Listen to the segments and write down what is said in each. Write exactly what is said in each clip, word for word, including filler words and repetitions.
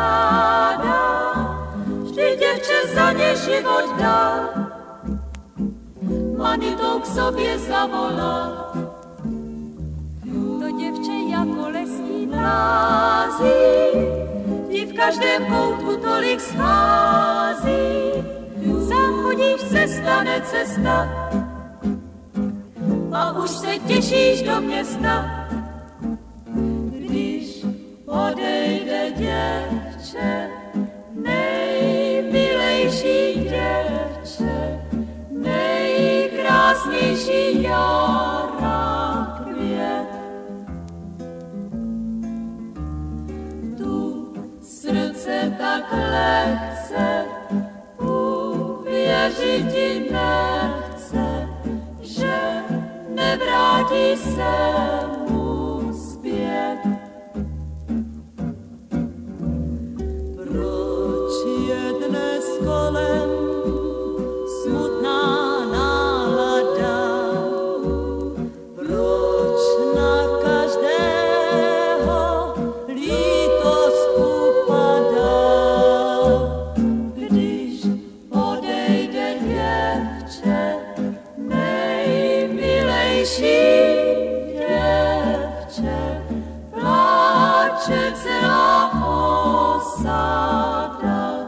ráda, vždy děvče za ně život dá, manitou k sobě zavolá. To děvče jako lesní vrází, ti v každém koutku tolik schází, sám chodíš, se stane cesta, a už se těšíš do města. Když odejde děvče, nejmilejší děvče, nejkrásnější jara květ. Tu srdce tak lehce uvěřit ti nechce, že nevrátí se mu zpět. Proč je dnes kolem smutná nálada? Proč na každého lítost upadá? Když odejde děvče, nejmilejší děvče, pláče celá osada.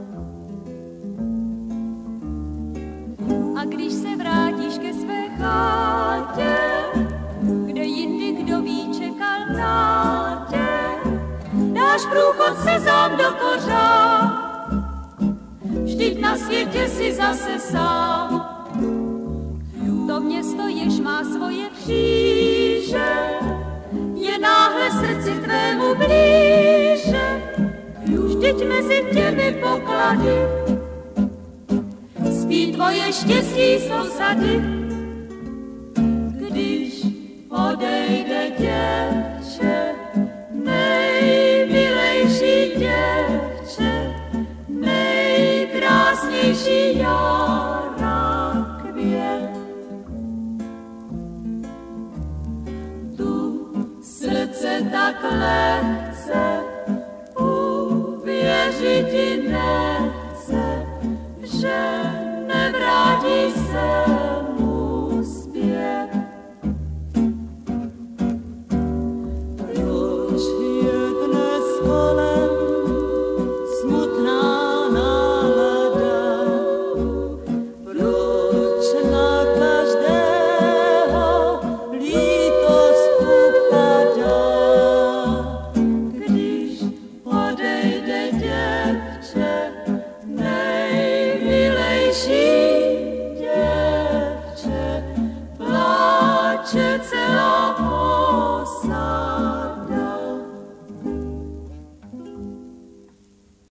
A když se vrátíš ke své chátě, kde jindy kdo ví čekal na tě, dáš průchod sezám do kořán, vždyť na světě si zase sám. To město, jež má svoje kříže, je náhle srdci tvému blíže, vždyť mezi těmi poklady spí tvoje štěstí sousady. Když odejde děvče, nejmilejší děvče, nejkrásnější jara květ. Tu srdce tak lehce uvěřit ti ne